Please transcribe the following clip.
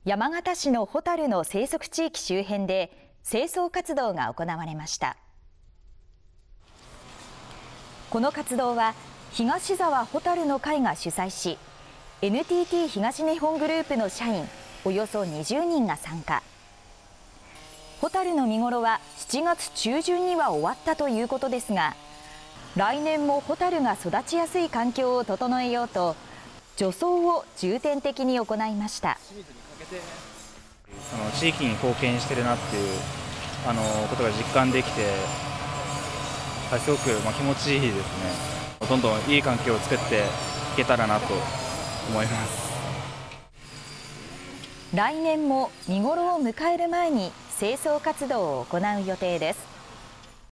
山形市のホタルの生息地域周辺で清掃活動が行われました。この活動は東沢ホタルの会が主催し、NTT 東日本グループの社員およそ20人が参加。ホタルの見頃は7月中旬には終わったということですが、来年もホタルが育ちやすい環境を整えようと除草を重点的に行いました。 その地域に貢献してるなっていうことが実感できて、すごく気持ちいいですね。どんどんいい環境を作っていけたらなと思います。 来年も見頃を迎える前に清掃活動を行う予定です。